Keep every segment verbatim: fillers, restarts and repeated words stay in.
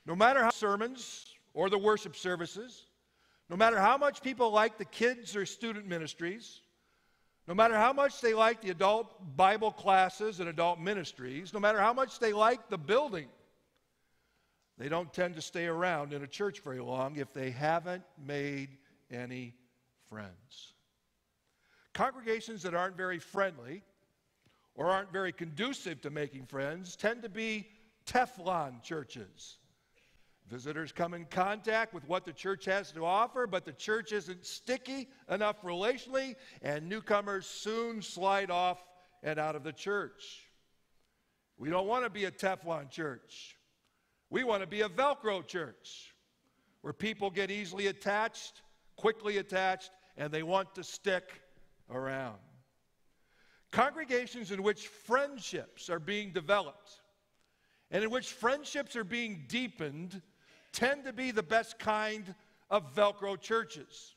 No matter how sermons or the worship services, no matter how much people like the kids or student ministries, no matter how much they like the adult Bible classes and adult ministries, no matter how much they like the building, they don't tend to stay around in a church very long if they haven't made any friends. Congregations that aren't very friendly or aren't very conducive to making friends tend to be Teflon churches. Visitors come in contact with what the church has to offer, but the church isn't sticky enough relationally, and newcomers soon slide off and out of the church. We don't want to be a Teflon church. We want to be a Velcro church, where people get easily attached, quickly attached, and they want to stick around. Congregations in which friendships are being developed and in which friendships are being deepened tend to be the best kind of Velcro churches.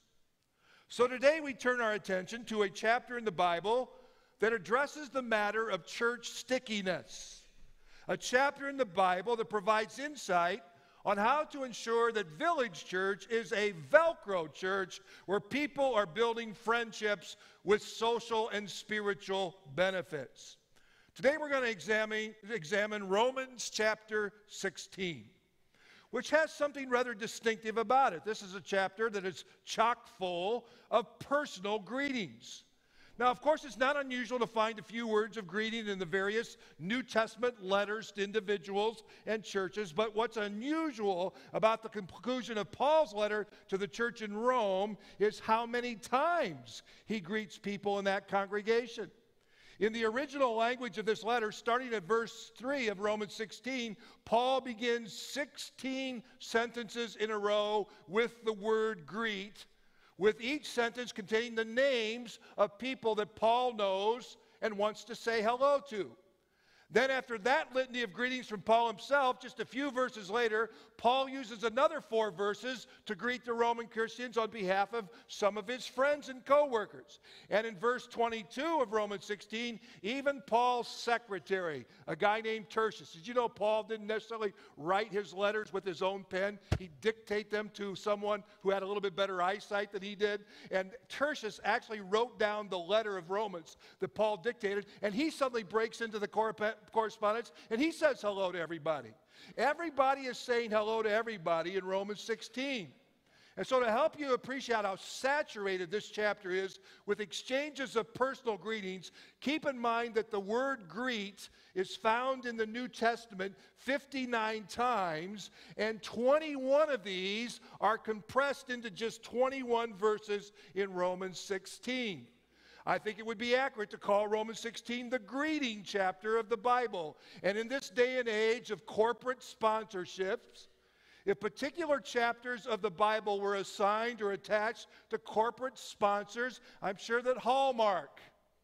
So today we turn our attention to a chapter in the Bible that addresses the matter of church stickiness. A chapter in the Bible that provides insight on how to ensure that Village Church is a Velcro church where people are building friendships with social and spiritual benefits. Today we're going to examine, examine Romans chapter sixteen, which has something rather distinctive about it. This is a chapter that is chock full of personal greetings. Now, of course, it's not unusual to find a few words of greeting in the various New Testament letters to individuals and churches, but what's unusual about the conclusion of Paul's letter to the church in Rome is how many times he greets people in that congregation. In the original language of this letter, starting at verse three of Romans sixteen, Paul begins sixteen sentences in a row with the word greet, with each sentence containing the names of people that Paul knows and wants to say hello to. Then after that litany of greetings from Paul himself, just a few verses later, Paul uses another four verses to greet the Roman Christians on behalf of some of his friends and co-workers. And in verse twenty-two of Romans sixteen, even Paul's secretary, a guy named Tertius. Did you know Paul didn't necessarily write his letters with his own pen? He'd dictate them to someone who had a little bit better eyesight than he did. And Tertius actually wrote down the letter of Romans that Paul dictated, and he suddenly breaks into the correspondence correspondence, and he says hello to everybody. Everybody is saying hello to everybody in Romans sixteen. And so to help you appreciate how saturated this chapter is with exchanges of personal greetings, keep in mind that the word greet is found in the New Testament fifty-nine times, and twenty-one of these are compressed into just twenty-one verses in Romans sixteen. I think it would be accurate to call Romans sixteen the greeting chapter of the Bible. And in this day and age of corporate sponsorships, if particular chapters of the Bible were assigned or attached to corporate sponsors, I'm sure that Hallmark,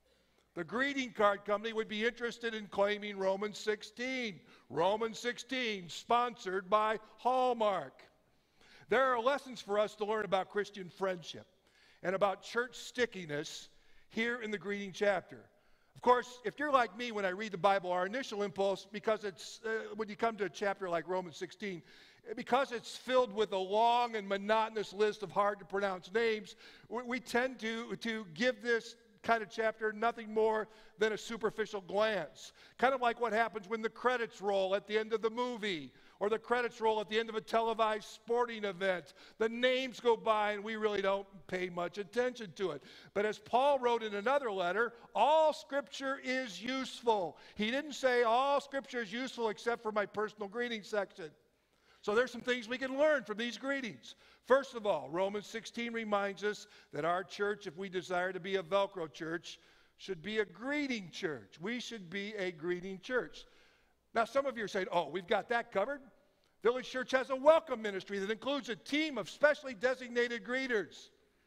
the greeting card company, would be interested in claiming Romans sixteen. Romans sixteen, sponsored by Hallmark. There are lessons for us to learn about Christian friendship and about church stickiness here in the greeting chapter. Of course, if you're like me when I read the Bible, our initial impulse, because it's, uh, when you come to a chapter like Romans sixteen, because it's filled with a long and monotonous list of hard to pronounce names, we, we tend to, to give this kind of chapter nothing more than a superficial glance. Kind of like what happens when the credits roll at the end of the movie, or the credits roll at the end of a televised sporting event. The names go by and we really don't pay much attention to it. But as Paul wrote in another letter, all Scripture is useful. He didn't say all Scripture is useful except for my personal greeting section. So there's some things we can learn from these greetings. First of all, Romans sixteen reminds us that our church, if we desire to be a Velcro church, should be a greeting church. We should be a greeting church. Now, some of you are saying, oh, we've got that covered. Village Church has a welcome ministry that includes a team of specially designated greeters.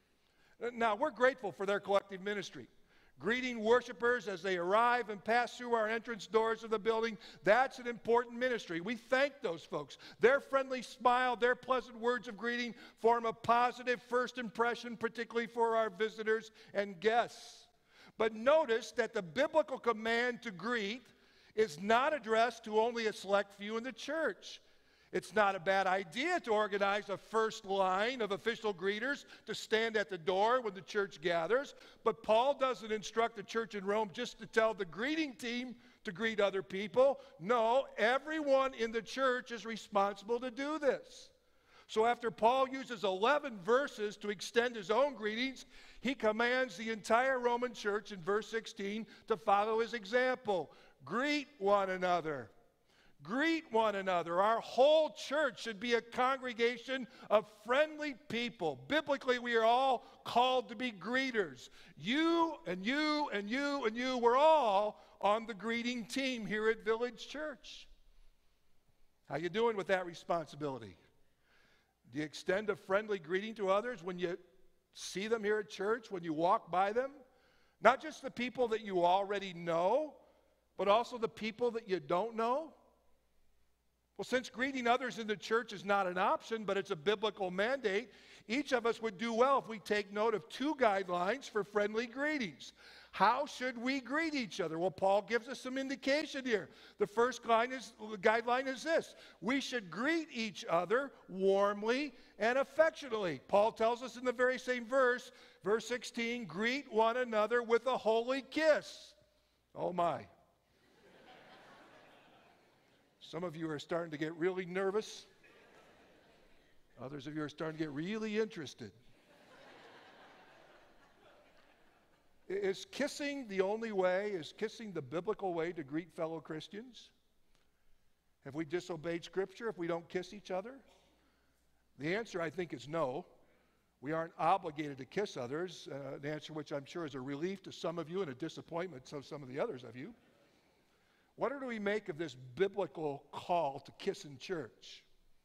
Now, we're grateful for their collective ministry. Greeting worshipers as they arrive and pass through our entrance doors of the building, that's an important ministry. We thank those folks. Their friendly smile, their pleasant words of greeting form a positive first impression, particularly for our visitors and guests. But notice that the biblical command to greet is not addressed to only a select few in the church. It's not a bad idea to organize a first line of official greeters to stand at the door when the church gathers. But Paul doesn't instruct the church in Rome just to tell the greeting team to greet other people. No, everyone in the church is responsible to do this. So after Paul uses eleven verses to extend his own greetings, he commands the entire Roman church in verse sixteen to follow his example. Greet one another. Greet one another. Our whole church should be a congregation of friendly people. Biblically, we are all called to be greeters. You and you and you and you, we're all on the greeting team here at Village Church. How you doing with that responsibility? Do you extend a friendly greeting to others when you see them here at church, when you walk by them? Not just the people that you already know, but also the people that you don't know? Well, since greeting others in the church is not an option, but it's a biblical mandate, each of us would do well if we take note of two guidelines for friendly greetings. How should we greet each other? Well, Paul gives us some indication here. The first line is, guideline is this: we should greet each other warmly and affectionately. Paul tells us in the very same verse, verse sixteen, greet one another with a holy kiss. Oh my. Some of you are starting to get really nervous. Others of you are starting to get really interested. Is kissing the only way? Is kissing the biblical way to greet fellow Christians? Have we disobeyed Scripture if we don't kiss each other? The answer, I think, is no. We aren't obligated to kiss others, uh, an answer which I'm sure is a relief to some of you and a disappointment to some of the others of you. What do we make of this biblical call to kiss in church?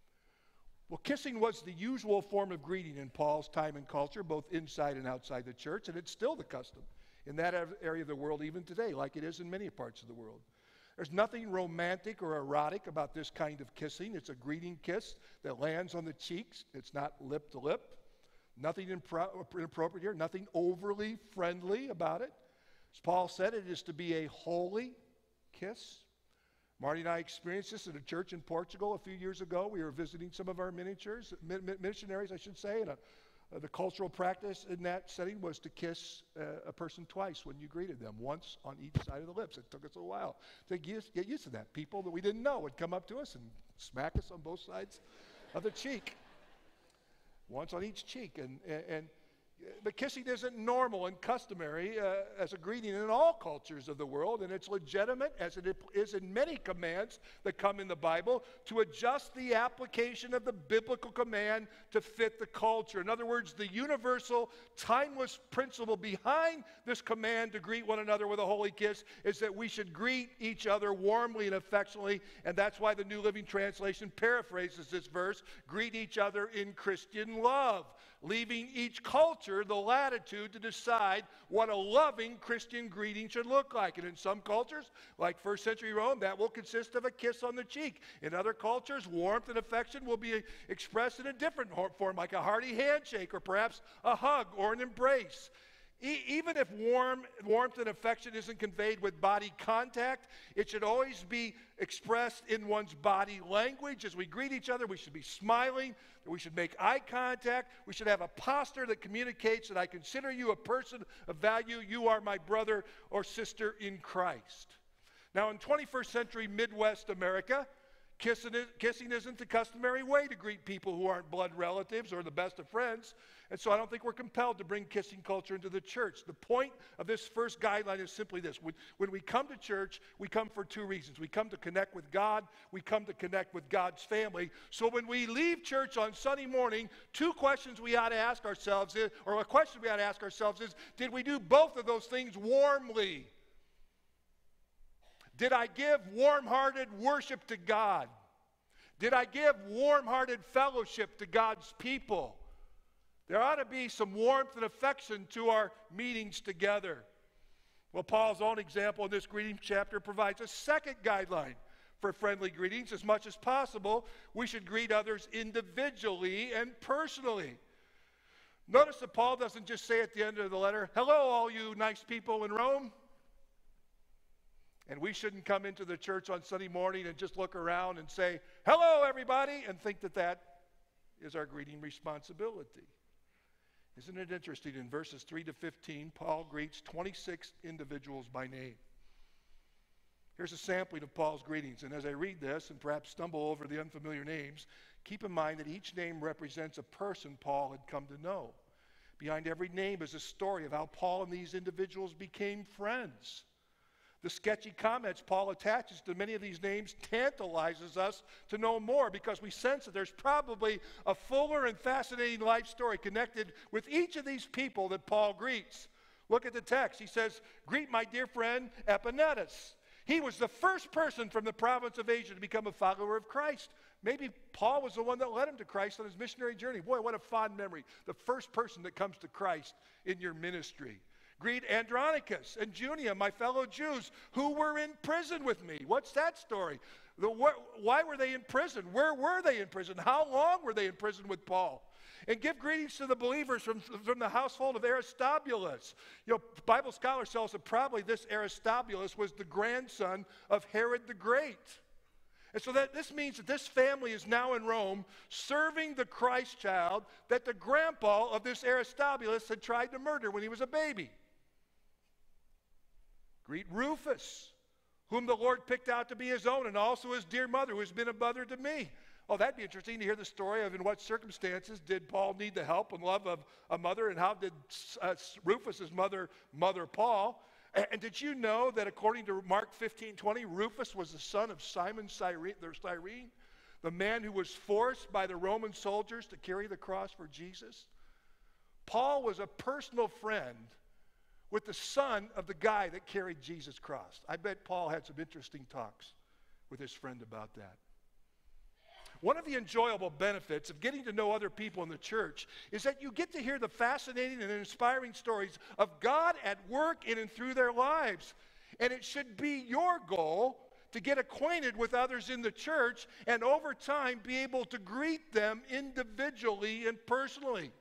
Well, kissing was the usual form of greeting in Paul's time and culture, both inside and outside the church, and it's still the custom in that area of the world even today, like it is in many parts of the world. There's nothing romantic or erotic about this kind of kissing. It's a greeting kiss that lands on the cheeks. It's not lip to lip. Nothing impro- inappropriate here, nothing overly friendly about it. As Paul said, it is to be a holy kiss. Marty and I experienced this at a church in Portugal a few years ago. We were visiting some of our miniatures, mi- missionaries, I should say, and a, uh, the cultural practice in that setting was to kiss uh, a person twice when you greeted them, once on each side of the lips. It took us a while to get, get used to that. People that we didn't know would come up to us and smack us on both sides of the cheek, once on each cheek. And, and, and But kissing isn't normal and customary uh, as a greeting in all cultures of the world, and it's legitimate, as it is in many commands that come in the Bible, to adjust the application of the biblical command to fit the culture. In other words, the universal, timeless principle behind this command to greet one another with a holy kiss is that we should greet each other warmly and affectionately, and that's why the New Living Translation paraphrases this verse, greet each other in Christian love, leaving each culture the latitude to decide what a loving Christian greeting should look like. And in some cultures, like first century Rome, that will consist of a kiss on the cheek. In other cultures, warmth and affection will be expressed in a different form, like a hearty handshake or perhaps a hug or an embrace. E- even if warm, warmth and affection isn't conveyed with body contact, it should always be expressed in one's body language. As we greet each other, we should be smiling, we should make eye contact, we should have a posture that communicates that I consider you a person of value, you are my brother or sister in Christ. Now, in twenty-first century Midwest America, Kissing, kissing isn't the customary way to greet people who aren't blood relatives or the best of friends. And so I don't think we're compelled to bring kissing culture into the church. The point of this first guideline is simply this. When, when we come to church, we come for two reasons. We come to connect with God. We come to connect with God's family. So when we leave church on Sunday morning, two questions we ought to ask ourselves is, or a question we ought to ask ourselves is, did we do both of those things warmly? Did I give warm-hearted worship to God? Did I give warm-hearted fellowship to God's people? There ought to be some warmth and affection to our meetings together. Well, Paul's own example in this greeting chapter provides a second guideline for friendly greetings. As much as possible, we should greet others individually and personally. Notice that Paul doesn't just say at the end of the letter, hello, all you nice people in Rome. And we shouldn't come into the church on Sunday morning and just look around and say, hello, everybody, and think that that is our greeting responsibility. Isn't it interesting? In verses three to fifteen, Paul greets twenty-six individuals by name. Here's a sampling of Paul's greetings. And as I read this and perhaps stumble over the unfamiliar names, keep in mind that each name represents a person Paul had come to know. Behind every name is a story of how Paul and these individuals became friends. The sketchy comments Paul attaches to many of these names tantalizes us to know more, because we sense that there's probably a fuller and fascinating life story connected with each of these people that Paul greets. Look at the text. He says, greet my dear friend Epaenetus. He was the first person from the province of Asia to become a follower of Christ. Maybe Paul was the one that led him to Christ on his missionary journey. Boy, what a fond memory. The first person that comes to Christ in your ministry. Greet Andronicus and Junia, my fellow Jews, who were in prison with me. What's that story? The, wh- why were they in prison? Where were they in prison? How long were they in prison with Paul? And give greetings to the believers from, from the household of Aristobulus. You know, Bible scholars tell us that probably this Aristobulus was the grandson of Herod the Great. And so that this means that this family is now in Rome serving the Christ child that the grandpa of this Aristobulus had tried to murder when he was a baby. Greet Rufus, whom the Lord picked out to be his own, and also his dear mother, who has been a mother to me. Oh, that'd be interesting to hear the story of in what circumstances did Paul need the help and love of a mother, and how did uh, Rufus's mother mother Paul. And, and did you know that according to Mark fifteen twenty, Rufus was the son of Simon Cyrene, the man who was forced by the Roman soldiers to carry the cross for Jesus? Paul was a personal friend with the son of the guy that carried Jesus' cross. I bet Paul had some interesting talks with his friend about that. One of the enjoyable benefits of getting to know other people in the church is that you get to hear the fascinating and inspiring stories of God at work in and through their lives. And it should be your goal to get acquainted with others in the church and over time be able to greet them individually and personally.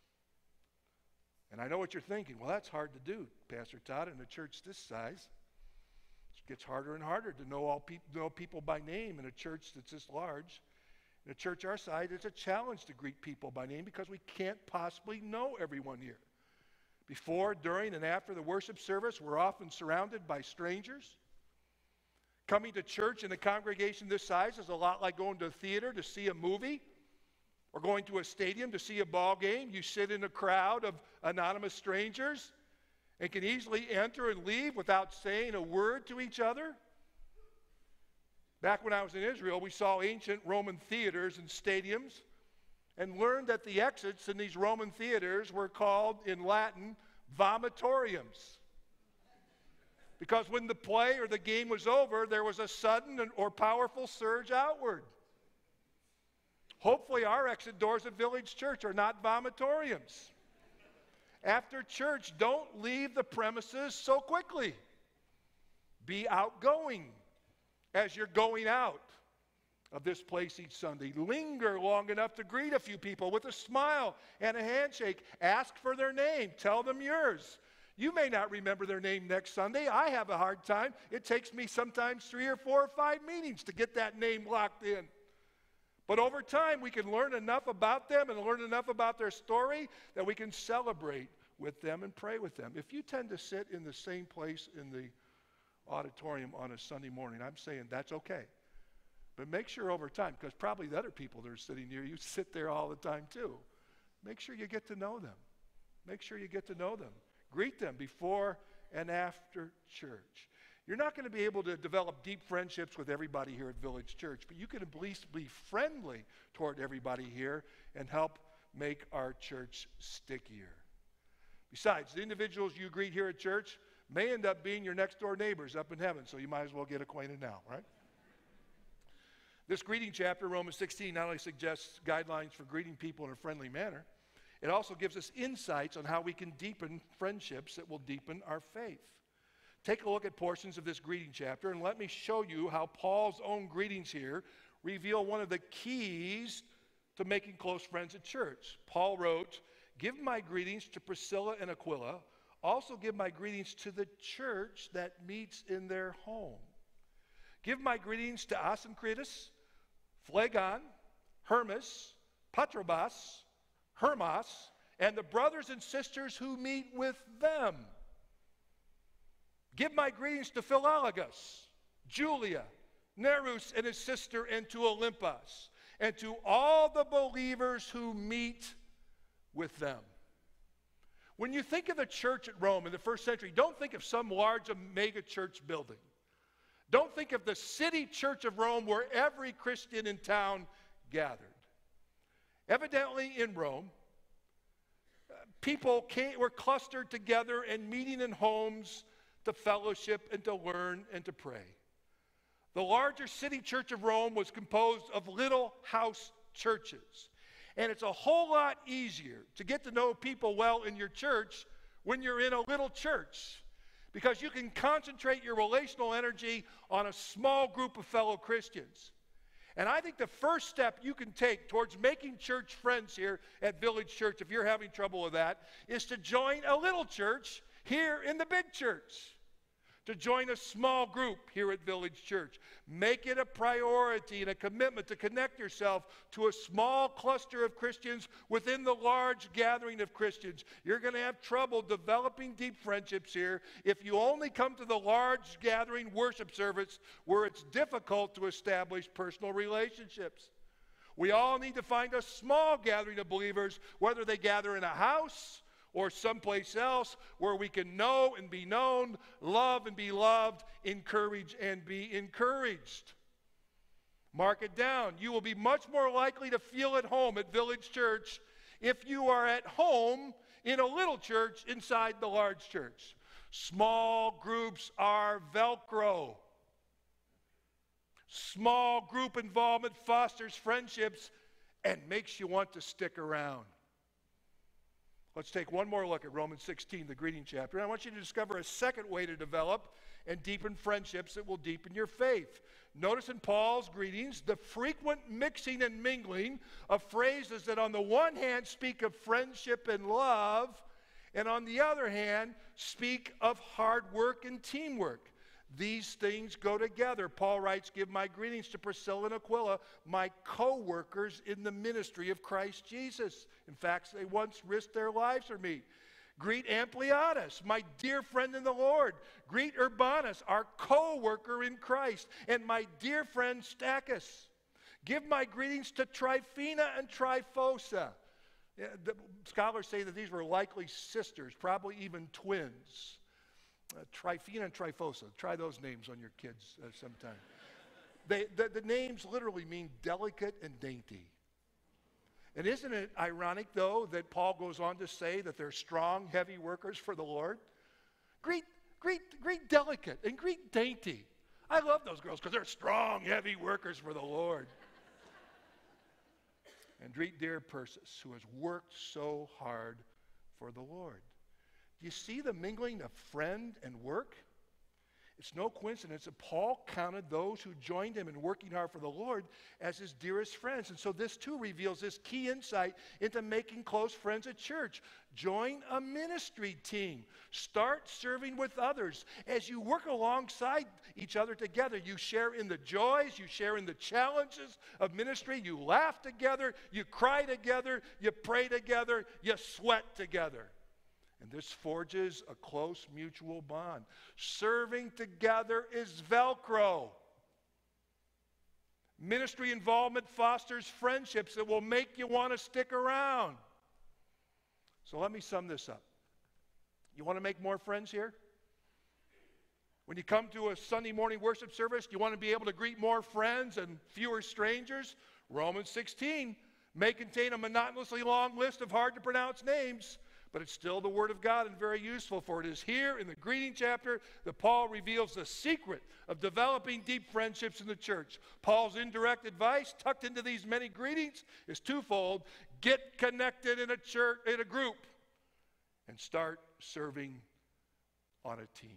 And I know what you're thinking. Well, that's hard to do, Pastor Todd, in a church this size. It gets harder and harder to know all pe- know people by name in a church that's this large. In a church our size, it's a challenge to greet people by name because we can't possibly know everyone here. Before, during, and after the worship service, we're often surrounded by strangers. Coming to church in a congregation this size is a lot like going to a theater to see a movie, or going to a stadium to see a ball game. You sit in a crowd of anonymous strangers and can easily enter and leave without saying a word to each other. Back when I was in Israel, we saw ancient Roman theaters and stadiums and learned that the exits in these Roman theaters were called, in Latin, vomitoriums. Because when the play or the game was over, there was a sudden or powerful surge outward. Hopefully our exit doors at Village Church are not vomitoriums. After church, don't leave the premises so quickly. Be outgoing as you're going out of this place each Sunday. Linger long enough to greet a few people with a smile and a handshake. Ask for their name. Tell them yours. You may not remember their name next Sunday. I have a hard time. It takes me sometimes three or four or five meetings to get that name locked in. But over time, we can learn enough about them and learn enough about their story that we can celebrate with them and pray with them. If you tend to sit in the same place in the auditorium on a Sunday morning, I'm saying that's okay. But make sure over time, because probably the other people that are sitting near you sit there all the time too. Make sure you get to know them. Make sure you get to know them. Greet them before and after church. You're not going to be able to develop deep friendships with everybody here at Village Church, but you can at least be friendly toward everybody here and help make our church stickier. Besides, the individuals you greet here at church may end up being your next door neighbors up in heaven, so you might as well get acquainted now, right? This greeting chapter, Romans sixteen, not only suggests guidelines for greeting people in a friendly manner, it also gives us insights on how we can deepen friendships that will deepen our faith. Take a look at portions of this greeting chapter, and let me show you how Paul's own greetings here reveal one of the keys to making close friends at church. Paul wrote, "Give my greetings to Priscilla and Aquila, Also give my greetings to the church that meets in their home. Give my greetings to Asyncritus, Phlegon, Hermas, Patrobas, Hermas, and the brothers and sisters who meet with them. Give my greetings to Philologus, Julia, Nerus and his sister, and to Olympus, and to all the believers who meet with them. When you think of the church at Rome in the first century, don't think of some large mega church building. Don't think of the city church of Rome where every Christian in town gathered. Evidently in Rome, people came, were clustered together and meeting in homes to fellowship and to learn and to pray. The larger city church of Rome was composed of little house churches. And it's a whole lot easier to get to know people well in your church when you're in a little church, because you can concentrate your relational energy on a small group of fellow Christians. And I think the first step you can take towards making church friends here at Village Church, if you're having trouble with that, is to join a little church here in the big church. To join a small group here at Village Church. Make it a priority and a commitment to connect yourself to a small cluster of Christians within the large gathering of Christians. You're going to have trouble developing deep friendships here if you only come to the large gathering worship service where it's difficult to establish personal relationships. We all need to find a small gathering of believers, whether they gather in a house or someplace else, where we can know and be known, love and be loved, encourage and be encouraged. Mark it down. You will be much more likely to feel at home at Village Church if you are at home in a little church inside the large church. Small groups are Velcro. Small group involvement fosters friendships and makes you want to stick around. Let's take one more look at Romans sixteen, the greeting chapter. And I want you to discover a second way to develop and deepen friendships that will deepen your faith. Notice in Paul's greetings the frequent mixing and mingling of phrases that on the one hand speak of friendship and love, and on the other hand speak of hard work and teamwork. These things go together. Paul writes, give my greetings to Priscilla and Aquila, my co-workers in the ministry of Christ Jesus. In fact, they once risked their lives for me. Greet Ampliatus, my dear friend in the Lord. Greet Urbanus, our co-worker in Christ, and my dear friend Stachys. Give my greetings to Tryphena and Tryphosa. Yeah, the scholars say that these were likely sisters, probably even twins. Uh, Tryphena and Tryphosa. Try those names on your kids uh, sometime. They, the, the names literally mean delicate and dainty. And isn't it ironic, though, that Paul goes on to say that they're strong, heavy workers for the Lord? Greet, greet, greet delicate and greet dainty. I love those girls because they're strong, heavy workers for the Lord. And greet dear Persis, who has worked so hard for the Lord. Do you see the mingling of friend and work? It's no coincidence that Paul counted those who joined him in working hard for the Lord as his dearest friends. And so this too reveals this key insight into making close friends at church. Join a ministry team. Start serving with others. As you work alongside each other together, you share in the joys, you share in the challenges of ministry, you laugh together, you cry together, you pray together, you sweat together. And this forges a close mutual bond. Serving together is Velcro. Ministry involvement fosters friendships that will make you want to stick around. So let me sum this up. You want to make more friends here? When you come to a Sunday morning worship service, do you want to be able to greet more friends and fewer strangers? Romans sixteen may contain a monotonously long list of hard to pronounce names, but it's still the Word of God and very useful, for it is here in the greeting chapter that Paul reveals the secret of developing deep friendships in the church. Paul's indirect advice tucked into these many greetings is twofold. Get connected in a church, in a group, and start serving on a team.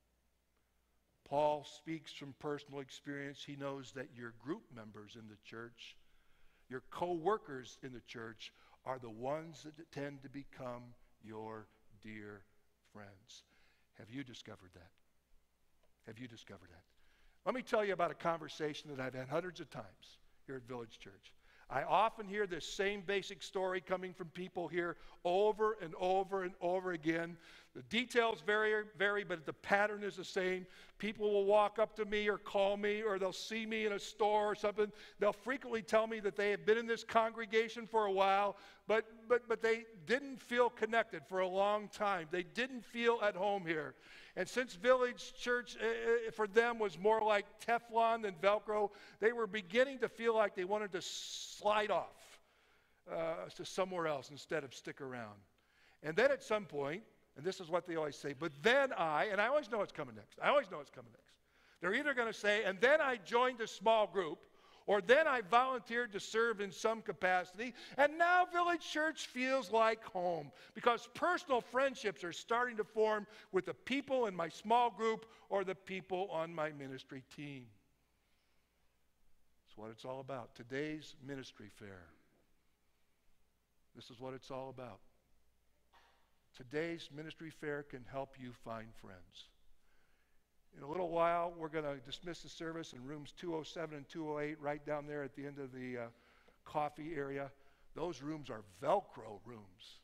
Paul speaks from personal experience. He knows that your group members in the church, your co-workers in the church, are the ones that tend to become your dear friends. Have you discovered that? Have you discovered that? Let me tell you about a conversation that I've had hundreds of times here at Village Church. I often hear this same basic story coming from people here over and over and over again. The details vary, vary, but the pattern is the same. People will walk up to me or call me, or they'll see me in a store or something. They'll frequently tell me that they have been in this congregation for a while, but, but, but they didn't feel connected for a long time. They didn't feel at home here. And since Village Church uh, for them was more like Teflon than Velcro, they were beginning to feel like they wanted to slide off uh, to somewhere else instead of stick around. And then at some point, and this is what they always say, but then I, and I always know what's coming next. I always know what's coming next. They're either going to say, and then I joined a small group, or then I volunteered to serve in some capacity, and now Village Church feels like home because personal friendships are starting to form with the people in my small group or the people on my ministry team. That's what it's all about. Today's ministry fair. This is what it's all about. Today's ministry fair can help you find friends. In a little while, we're going to dismiss the service in rooms two oh seven and two oh eight, right down there at the end of the uh, coffee area. Those rooms are Velcro rooms,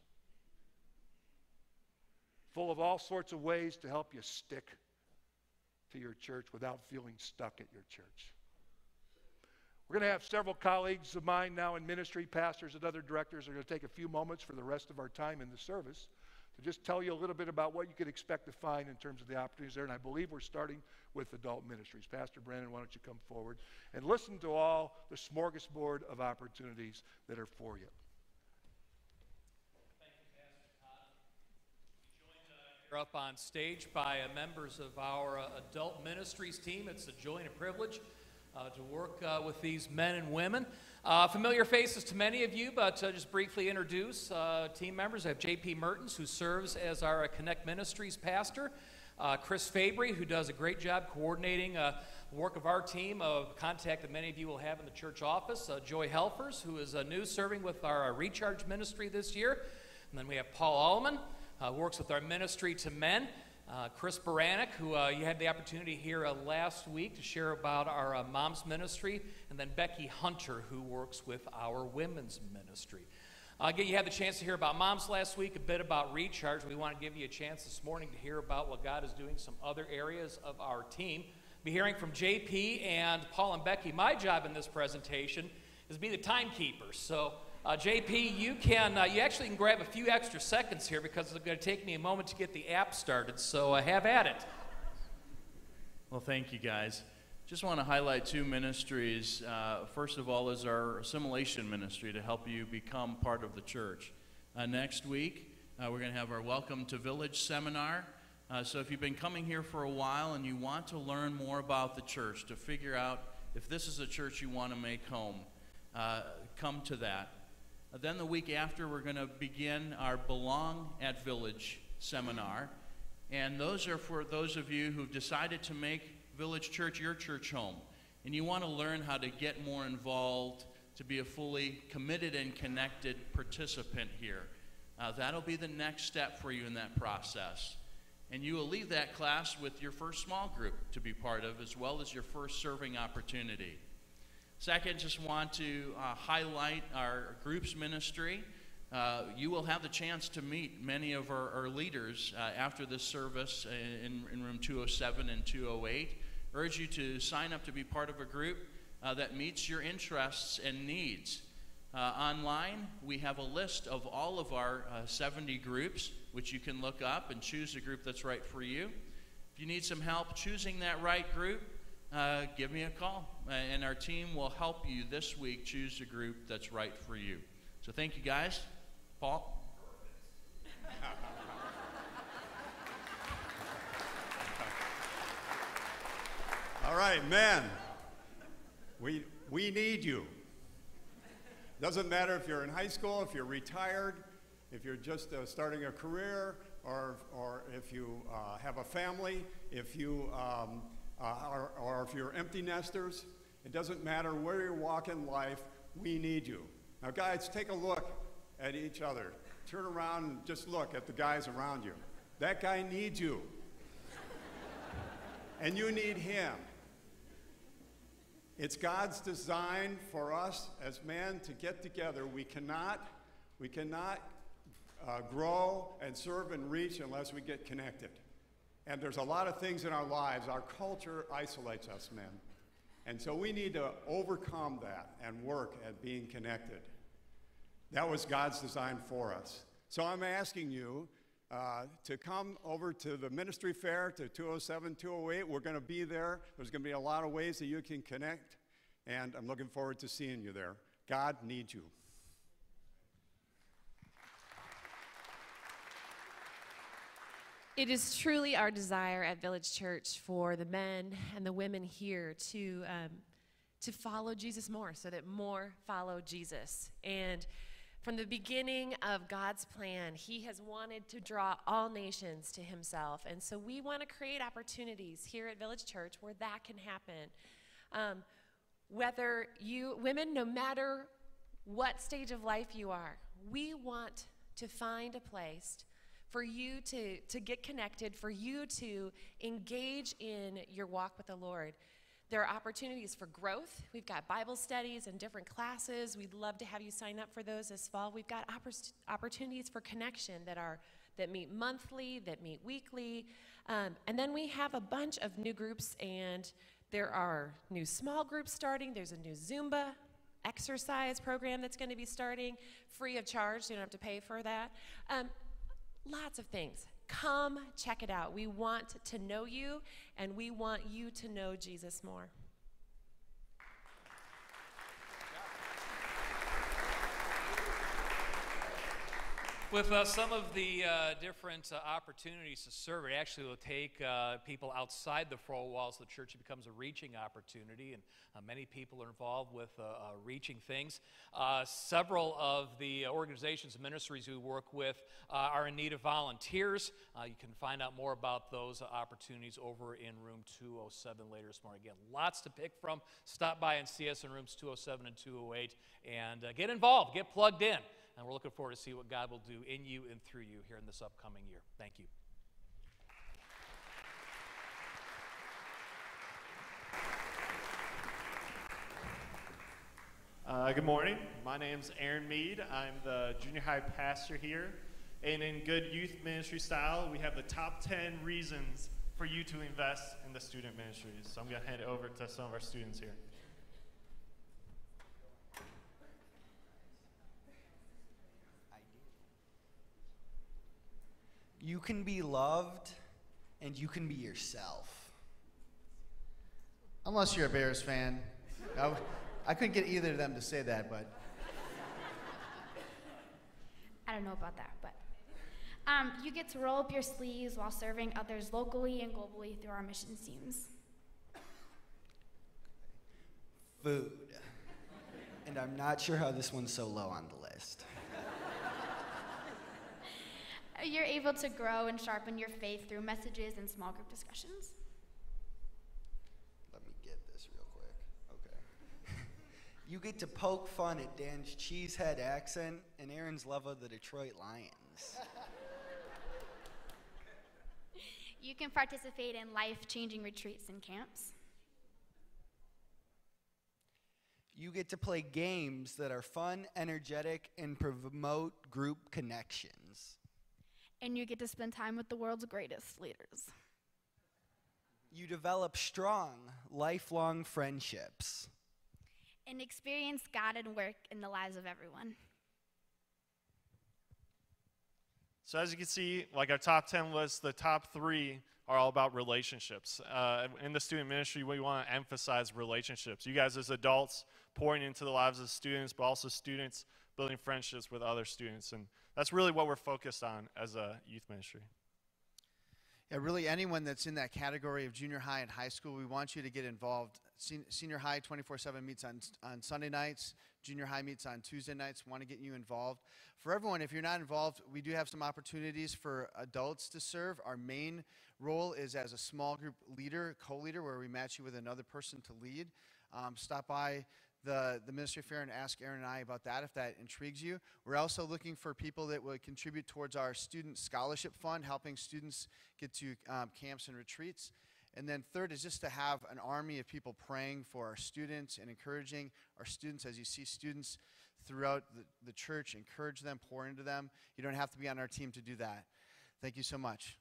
full of all sorts of ways to help you stick to your church without feeling stuck at your church. We're going to have several colleagues of mine now in ministry, pastors and other directors, are going to take a few moments for the rest of our time in the service to just tell you a little bit about what you could expect to find in terms of the opportunities there. And I believe we're starting with adult ministries. Pastor Brandon, why don't you come forward and listen to all the smorgasbord of opportunities that are for you. Thank you, Pastor Todd. We're joined uh, here up on stage by uh, members of our uh, adult ministries team. It's a joy and a privilege uh, to work uh, with these men and women. Uh, familiar faces to many of you, but uh, just briefly introduce uh, team members. I have J P Mertens, who serves as our uh, Connect Ministries pastor. Uh, Chris Fabry, who does a great job coordinating uh, the work of our team, of contact that many of you will have in the church office. Uh, Joy Helfers, who is uh, new, serving with our uh, Recharge ministry this year. And then we have Paul Allman, uh, who works with our ministry to men. Uh, Chris Baranek, who uh, you had the opportunity here uh, last week to share about our uh, mom's ministry, and then Becky Hunter, who works with our women's ministry. Uh, again, you had the chance to hear about moms last week, a bit about Recharge. We want to give you a chance this morning to hear about what God is doing in some other areas of our team. Be hearing from J P and Paul and Becky. My job in this presentation is to be the timekeeper. So Uh, J P, you can, uh, you actually can grab a few extra seconds here because it's going to take me a moment to get the app started, so uh, have at it. Well, thank you, guys. Just want to highlight two ministries. Uh, first of all is our assimilation ministry to help you become part of the church. Uh, next week, uh, we're going to have our Welcome to Village seminar. Uh, so if you've been coming here for a while and you want to learn more about the church, to figure out if this is a church you want to make home, uh, come to that. Then the week after, we're going to begin our Belong at Village seminar. And those are for those of you who've decided to make Village Church your church home. And you want to learn how to get more involved, to be a fully committed and connected participant here. Uh, that'll be the next step for you in that process. And you will leave that class with your first small group to be part of, as well as your first serving opportunity. Second, just want to uh, highlight our groups ministry. Uh, you will have the chance to meet many of our, our leaders uh, after this service in, in room two oh seven and two oh eight. Urge you to sign up to be part of a group uh, that meets your interests and needs. Uh, online, we have a list of all of our uh, seventy groups, which you can look up and choose a group that's right for you. If you need some help choosing that right group, Uh, give me a call, uh, and our team will help you this week choose a group that's right for you. So thank you, guys. Paul? All right, men, we, we need you. Doesn't matter if you're in high school, if you're retired, if you're just uh, starting a career, or, or if you uh, have a family, if you... Um, Uh, or, or if you're empty nesters, it doesn't matter where you walk in life, we need you. Now guys, take a look at each other. Turn around and just look at the guys around you. That guy needs you. And you need him. It's God's design for us as men to get together. We cannot, we cannot uh, grow and serve and reach unless we get connected. And there's a lot of things in our lives. Our culture isolates us, men. And so we need to overcome that and work at being connected. That was God's design for us. So I'm asking you uh, to come over to the ministry fair, to two oh seven, two oh eight. We're going to be there. There's going to be a lot of ways that you can connect. And I'm looking forward to seeing you there. God needs you. It is truly our desire at Village Church for the men and the women here to um, to follow Jesus more, so that more follow Jesus. And from the beginning of God's plan, he has wanted to draw all nations to himself. And so we want to create opportunities here at Village Church where that can happen. Um, whether you, women, no matter what stage of life you are, we want to find a place for you to, to get connected, for you to engage in your walk with the Lord. There are opportunities for growth. We've got Bible studies and different classes. We'd love to have you sign up for those this fall. We've got oppor- opportunities for connection that are that meet monthly, that meet weekly. Um, and then we have a bunch of new groups, and there are new small groups starting. There's a new Zumba exercise program that's going to be starting free of charge, so you don't have to pay for that. Um, Lots of things. Come check it out. We want to know you, and we want you to know Jesus more. With uh, some of the uh, different uh, opportunities to serve, it actually will take uh, people outside the four walls of the church. It becomes a reaching opportunity, and uh, many people are involved with uh, uh, reaching things. Uh, several of the organizations and ministries we work with uh, are in need of volunteers. Uh, you can find out more about those uh, opportunities over in room two oh seven later this morning. Again, lots to pick from. Stop by and see us in rooms two oh seven and two oh eight, and uh, get involved, get plugged in. And we're looking forward to see what God will do in you and through you here in this upcoming year. Thank you. Uh, good morning. My name's Aaron Mead. I'm the junior high pastor here. And in good youth ministry style, we have the top ten reasons for you to invest in the student ministries. So I'm going to hand it over to some of our students here. You can be loved, and you can be yourself. Unless you're a Bears fan. I, I couldn't get either of them to say that, but. I don't know about that, but. Um, you get to roll up your sleeves while serving others locally and globally through our missions teams. Food. And I'm not sure how this one's so low on the list. You're able to grow and sharpen your faith through messages and small group discussions. Let me get this real quick. Okay. You get to poke fun at Dan's cheesehead accent and Aaron's love of the Detroit Lions. You can participate in life-changing retreats and camps. You get to play games that are fun, energetic, and promote group connections. And you get to spend time with the world's greatest leaders. You develop strong, lifelong friendships. And experience God and work in the lives of everyone. So as you can see, like our top ten list, the top three are all about relationships. Uh, in the student ministry, we want to emphasize relationships. You guys as adults pouring into the lives of students, but also students building friendships with other students. And that's really what we're focused on as a youth ministry. Yeah, really anyone that's in that category of junior high and high school, we want you to get involved. Sen- senior high twenty-four seven meets on, on Sunday nights. Junior high meets on Tuesday nights. We want to get you involved. For everyone, if you're not involved, we do have some opportunities for adults to serve. Our main role is as a small group leader, co-leader, where we match you with another person to lead. Um, stop by the, the ministry fair and ask Aaron and I about that if that intrigues you. We're also looking for people that would contribute towards our student scholarship fund, helping students get to um, camps and retreats. And then third is just to have an army of people praying for our students and encouraging our students. As you see students throughout the, the church, encourage them, pour into them. You don't have to be on our team to do that. Thank you so much.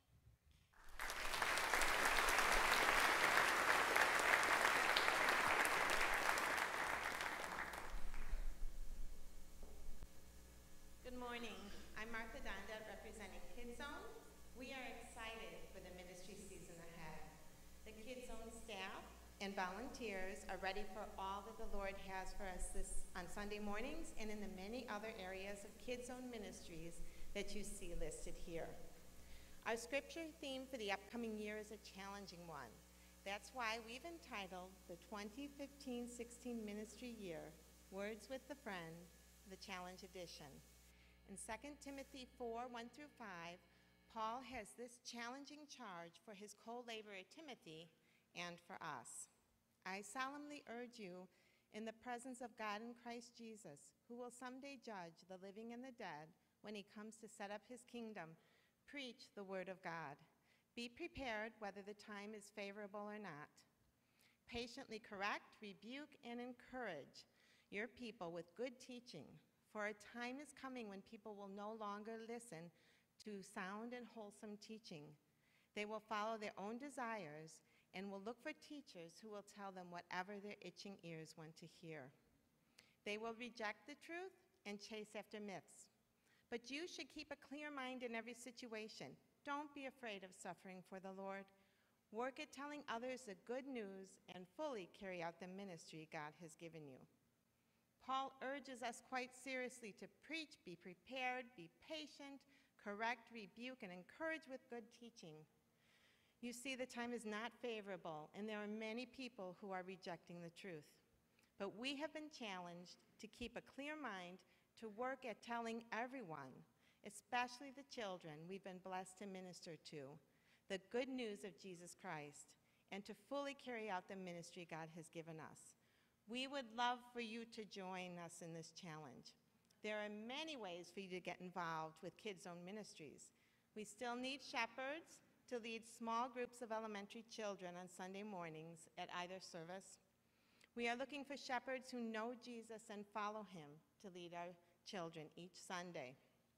Good morning. I'm Martha Donda, representing Kids Zone. We are excited for the ministry season ahead. The Kids Zone staff and volunteers are ready for all that the Lord has for us this on Sunday mornings and in the many other areas of Kids Zone ministries that you see listed here. Our scripture theme for the upcoming year is a challenging one. That's why we've entitled the twenty fifteen sixteen ministry year, Words with a Friend, the Challenge Edition. In Second Timothy four, one through five, Paul has this challenging charge for his co-laborer Timothy and for us. I solemnly urge you, in the presence of God in Christ Jesus, who will someday judge the living and the dead when he comes to set up his kingdom, preach the word of God. Be prepared whether the time is favorable or not. Patiently correct, rebuke, and encourage your people with good teaching, for a time is coming when people will no longer listen to sound and wholesome teaching. They will follow their own desires and will look for teachers who will tell them whatever their itching ears want to hear. They will reject the truth and chase after myths. But you should keep a clear mind in every situation. Don't be afraid of suffering for the Lord. Work at telling others the good news and fully carry out the ministry God has given you. Paul urges us quite seriously to preach, be prepared, be patient, correct, rebuke, and encourage with good teaching. You see, the time is not favorable, and there are many people who are rejecting the truth. But we have been challenged to keep a clear mind, to work at telling everyone, especially the children we've been blessed to minister to, the good news of Jesus Christ, and to fully carry out the ministry God has given us. We would love for you to join us in this challenge. There are many ways for you to get involved with Kids Zone Ministries. We still need shepherds to lead small groups of elementary children on Sunday mornings at either service. We are looking for shepherds who know Jesus and follow him to lead our children each Sunday.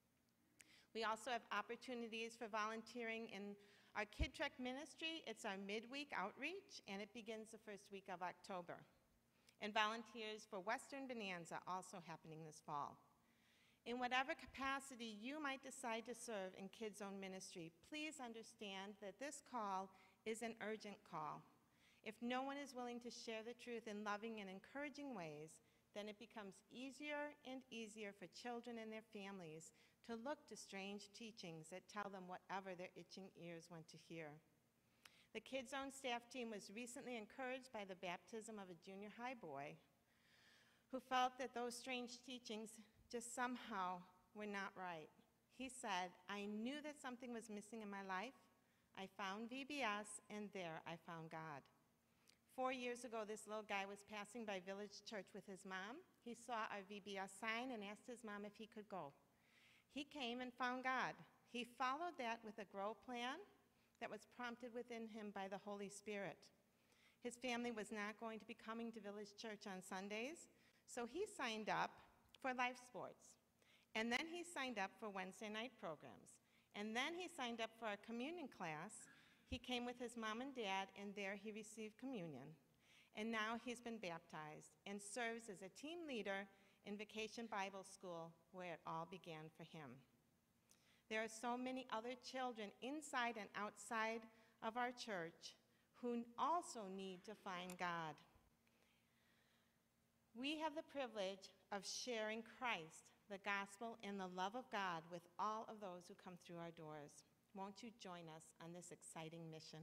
We also have opportunities for volunteering in our Kid Trek ministry. It's our midweek outreach, and it begins the first week of October. And volunteers for Western Bonanza also happening this fall. In whatever capacity you might decide to serve in Kids Zone Ministry, please understand that this call is an urgent call. If no one is willing to share the truth in loving and encouraging ways, then it becomes easier and easier for children and their families to look to strange teachings that tell them whatever their itching ears want to hear. The Kids Zone staff team was recently encouraged by the baptism of a junior high boy who felt that those strange teachings just somehow were not right. He said, "I knew that something was missing in my life. I found V B S, and there I found God." Four years ago, this little guy was passing by Village Church with his mom. He saw our V B S sign and asked his mom if he could go. He came and found God. He followed that with a grow plan that was prompted within him by the Holy Spirit. His family was not going to be coming to Village Church on Sundays, so he signed up for life sports. And then he signed up for Wednesday night programs. And then he signed up for a communion class. He came with his mom and dad, and there he received communion. And now he's been baptized and serves as a team leader in Vacation Bible School, where it all began for him. There are so many other children inside and outside of our church who also need to find God. We have the privilege of sharing Christ, the gospel, and the love of God with all of those who come through our doors. Won't you join us on this exciting mission?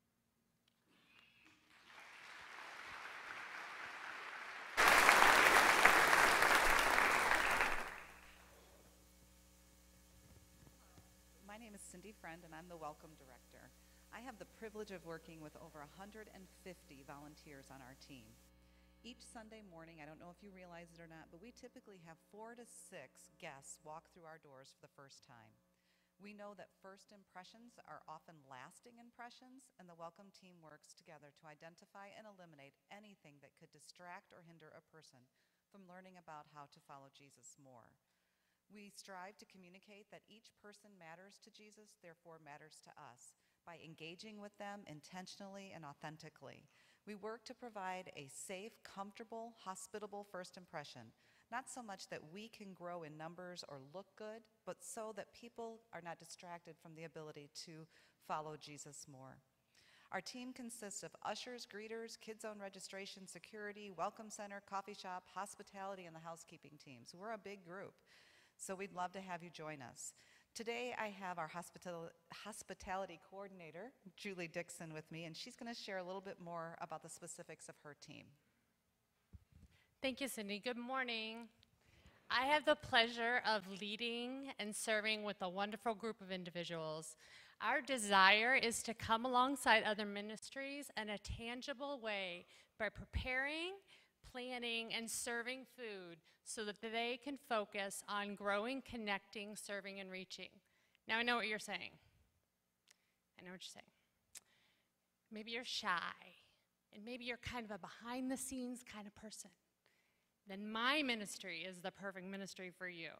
My name is Cindy Friend, and I'm the Welcome Director. I have the privilege of working with over one hundred fifty volunteers on our team. Each Sunday morning, I don't know if you realize it or not, but we typically have four to six guests walk through our doors for the first time. We know that first impressions are often lasting impressions, and the welcome team works together to identify and eliminate anything that could distract or hinder a person from learning about how to follow Jesus more. We strive to communicate that each person matters to Jesus, therefore matters to us, by engaging with them intentionally and authentically. We work to provide a safe, comfortable, hospitable first impression, not so much that we can grow in numbers or look good, but so that people are not distracted from the ability to follow Jesus more. Our team consists of ushers, greeters, Kids Zone registration, security, welcome center, coffee shop, hospitality, and the housekeeping teams. We're a big group, so we'd love to have you join us. Today, I have our hospital, hospitality coordinator, Julie Dixon, with me, and she's going to share a little bit more about the specifics of her team. Thank you, Cindy. Good morning. I have the pleasure of leading and serving with a wonderful group of individuals. Our desire is to come alongside other ministries in a tangible way by preparing, planning, and serving food so that they can focus on growing, connecting, serving, and reaching. Now, I know what you're saying. I know what you're saying. Maybe you're shy, and maybe you're kind of a behind-the-scenes kind of person. Then my ministry is the perfect ministry for you.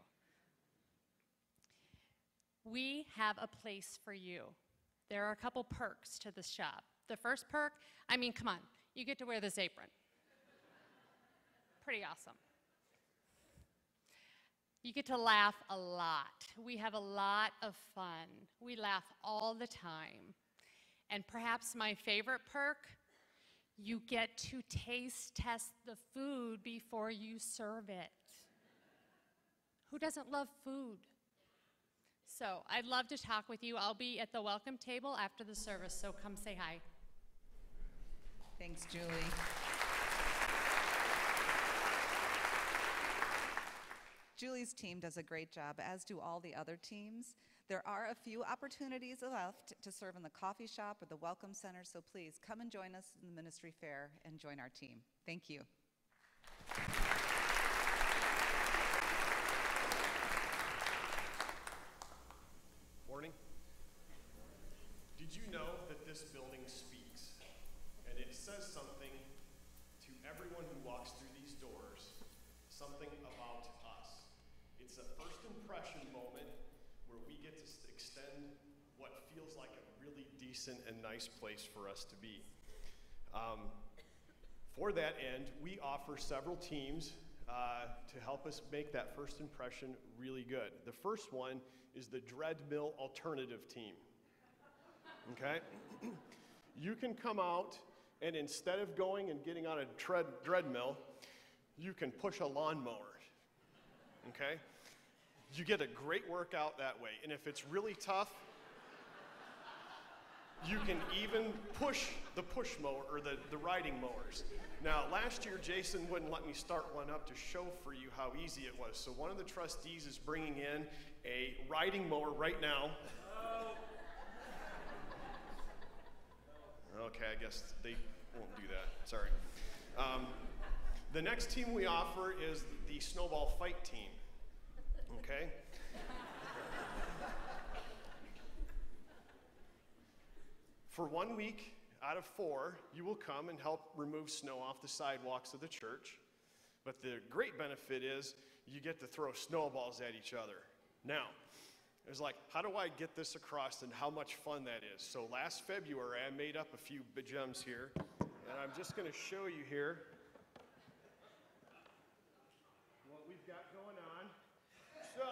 We have a place for you. There are a couple perks to this shop. The first perk, I mean, come on, you get to wear this apron. Pretty awesome. You get to laugh a lot. We have a lot of fun. We laugh all the time. And perhaps my favorite perk, you get to taste test the food before you serve it. Who doesn't love food? So I'd love to talk with you. I'll be at the welcome table after the service, so come say hi. Thanks, Julie. Julie's team does a great job, as do all the other teams. There are a few opportunities left to serve in the coffee shop or the welcome center, so please come and join us in the ministry fair and join our team. Thank you. Morning. Did you know that this building speaks? And it says something to everyone who walks through these doors, something about us. It's a first impression moment where we get to extend what feels like a really decent and nice place for us to be. Um, for that end, we offer several teams uh, to help us make that first impression really good. The first one is the Dread Mill Alternative Team. Okay? You can come out, and instead of going and getting on a tread, dread mill, you can push a lawnmower. Okay? You get a great workout that way. And if it's really tough, you can even push the push mower or the, the riding mowers. Now, last year, Jason wouldn't let me start one up to show for you how easy it was. So one of the trustees is bringing in a riding mower right now. Okay, I guess they won't do that. Sorry. Um, the next team we offer is the snowball fight team. Okay? For one week out of four, you will come and help remove snow off the sidewalks of the church. But the great benefit is you get to throw snowballs at each other. Now, it was like, how do I get this across and how much fun that is? So last February, I made up a few gems here, and I'm just going to show you here what we've got going on. So,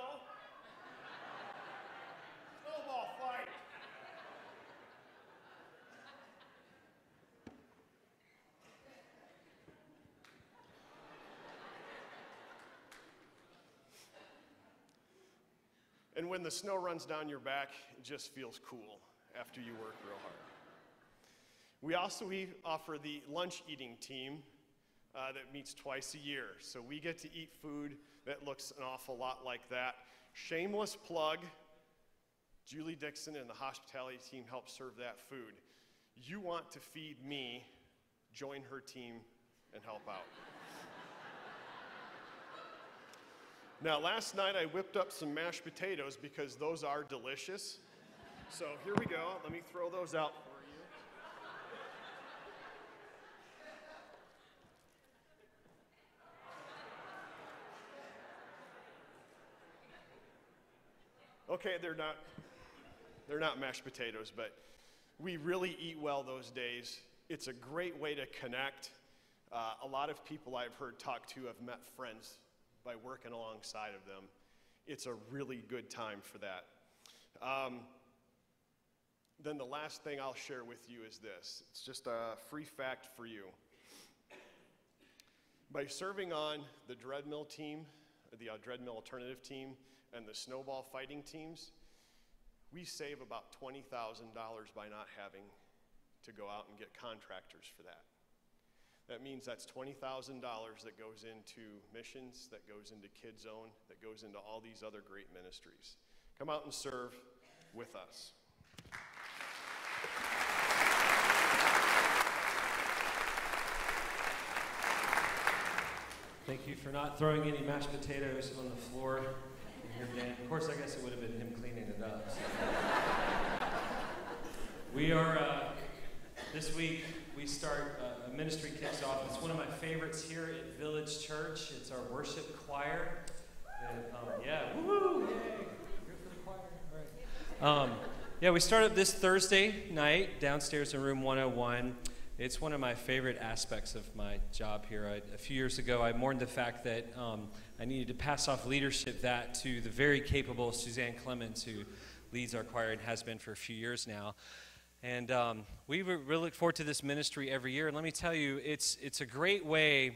snowball fight. And when the snow runs down your back, it just feels cool after you work real hard. We also we offer the lunch eating team uh, that meets twice a year. So we get to eat food that looks an awful lot like that. Shameless plug, Julie Dixon and the hospitality team help serve that food. You want to feed me, join her team and help out. Now, last night I whipped up some mashed potatoes because those are delicious. So here we go. Let me throw those out for you. Okay, they're not, they're not mashed potatoes, but we really eat well those days. It's a great way to connect. Uh, a lot of people I've heard talk to have met friends by working alongside of them. It's a really good time for that. Um, then the last thing I'll share with you is this. It's just a free fact for you. By serving on the Dreadmill team, the uh, Dreadmill alternative team, and the snowball fighting teams, we save about twenty thousand dollars by not having to go out and get contractors for that. That means that's twenty thousand dollars that goes into missions, that goes into Kids Zone, that goes into all these other great ministries. Come out and serve with us. Thank you for not throwing any mashed potatoes on the floor here, Dan. Of course, I guess it would have been him cleaning it up. So. We are, uh, this week, we start, uh, a ministry kicks off. It's one of my favorites here at Village Church. It's our worship choir. And, um, yeah, woohoo, yay, good for the choir, all right. Um, yeah, we started this Thursday night downstairs in room one oh one. It's one of my favorite aspects of my job here. I, a few years ago, I mourned the fact that um, I needed to pass off leadership that to the very capable Suzanne Clemens, who leads our choir and has been for a few years now. And um, we really look forward to this ministry every year. And let me tell you, it's it's a great way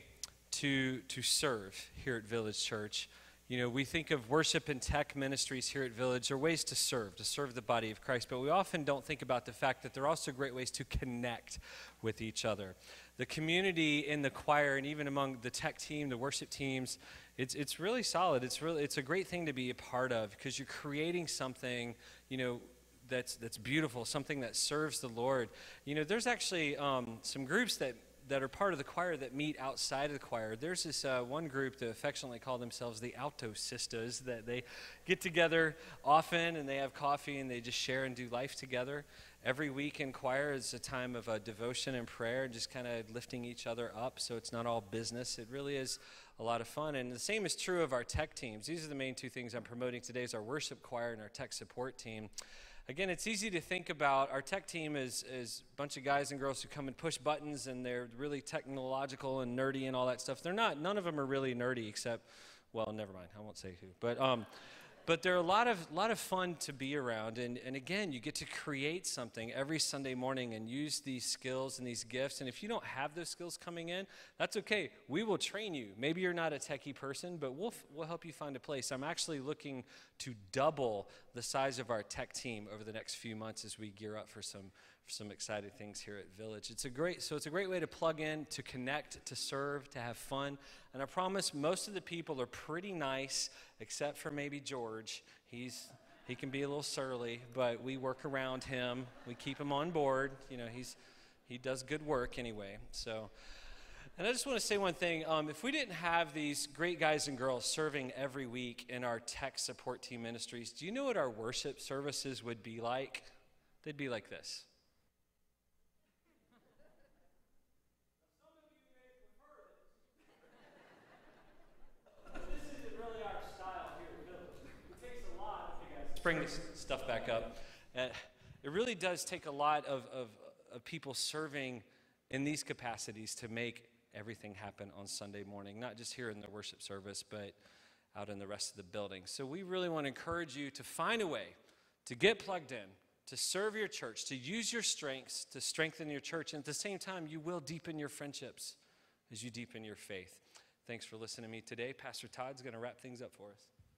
to to serve here at Village Church. You know, we think of worship and tech ministries here at Village are ways to serve, to serve the body of Christ, but we often don't think about the fact that they're also great ways to connect with each other. The community in the choir and even among the tech team, the worship teams, it's it's really solid. It's really it's a great thing to be a part of because you're creating something, you know, that's that's beautiful, something that serves the Lord. You know, there's actually um, some groups that that are part of the choir that meet outside of the choir. There's this uh, one group that affectionately call themselves the Alto Sisters, that they get together often and they have coffee and they just share and do life together. Every week in choir is a time of uh, devotion and prayer, just kind of lifting each other up, so it's not all business. It really is a lot of fun. And the same is true of our tech teams. These are the main two things I'm promoting today, is our worship choir and our tech support team. Again, it's easy to think about our tech team as, as a bunch of guys and girls who come and push buttons and they're really technological and nerdy and all that stuff. They're not. None of them are really nerdy except, well, never mind. I won't say who. But um, but they're a lot of lot of fun to be around. And, and again, you get to create something every Sunday morning and use these skills and these gifts. And if you don't have those skills coming in, that's okay. We will train you. Maybe you're not a techie person, but we'll we'll help you find a place. I'm actually looking to double the size of our tech team over the next few months as we gear up for some for some exciting things here at Village. It's a great so it's a great way to plug in, to connect, to serve, to have fun. And I promise most of the people are pretty nice, except for maybe George. He's he can be a little surly, but we work around him. We keep him on board. You know, he's he does good work anyway. So. And I just want to say one thing. Um, if we didn't have these great guys and girls serving every week in our tech support team ministries, do you know what our worship services would be like? They'd be like this. This isn't really our style here at Village. It takes a lot. Hey guys, bring this stuff back up. Uh, it really does take a lot of, of, of people serving in these capacities to make everything happen on Sunday morning, not just here in the worship service, but out in the rest of the building. So we really want to encourage you to find a way to get plugged in, to serve your church, to use your strengths to strengthen your church, and at the same time, you will deepen your friendships as you deepen your faith. Thanks for listening to me today. Pastor Todd's going to wrap things up for us.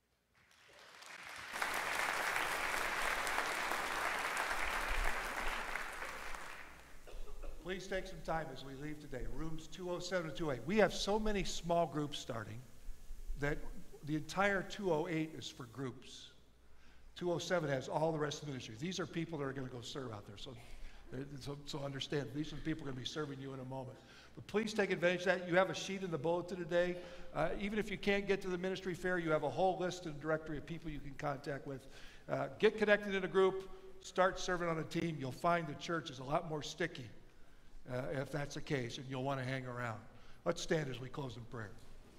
Please take some time as we leave today. Rooms two oh seven and two oh eight. We have so many small groups starting that the entire two oh eight is for groups. two oh seven has all the rest of the ministry. These are people that are going to go serve out there. So So, so understand, these are the people who are going to be serving you in a moment. But please take advantage of that. You have a sheet in the bulletin today. Uh, even if you can't get to the ministry fair, you have a whole list and directory of people you can contact with. Uh, get connected in a group. Start serving on a team. You'll find the church is a lot more sticky uh, if that's the case, and you'll want to hang around. Let's stand as we close in prayer.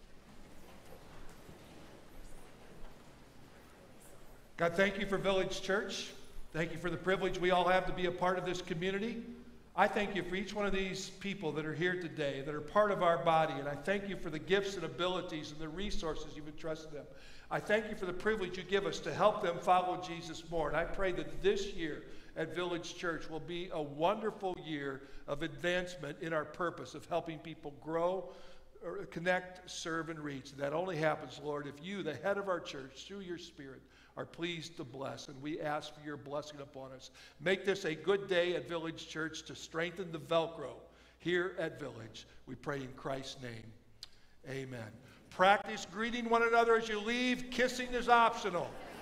God, thank you for Village Church. Thank you for the privilege we all have to be a part of this community. I thank you for each one of these people that are here today, that are part of our body, and I thank you for the gifts and abilities and the resources you've entrusted them. I thank you for the privilege you give us to help them follow Jesus more. And I pray that this year at Village Church will be a wonderful year of advancement in our purpose of helping people grow, or connect, serve, and reach. That only happens, Lord, if you, the head of our church, through your Spirit, are pleased to bless, and we ask for your blessing upon us. Make this a good day at Village Church to strengthen the Velcro here at Village. We pray in Christ's name. Amen. Practice greeting one another as you leave. Kissing is optional.